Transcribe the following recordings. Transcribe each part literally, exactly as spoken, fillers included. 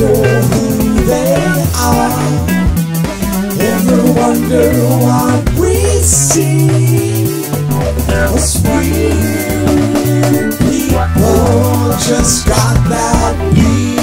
wonder who they are. Ever wonder what we see? Us weird people just got that beat.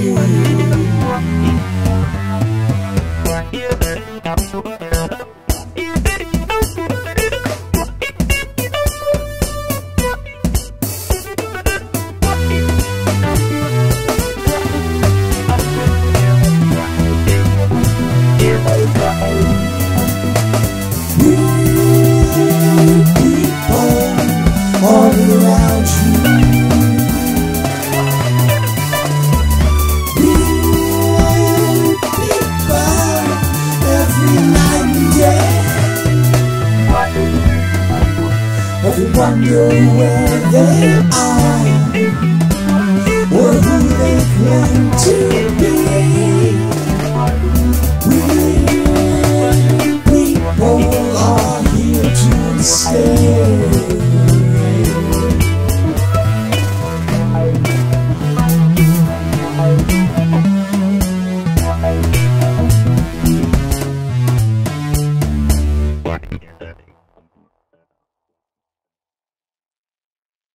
All around you, weird people every night and day. Every wonder where they are.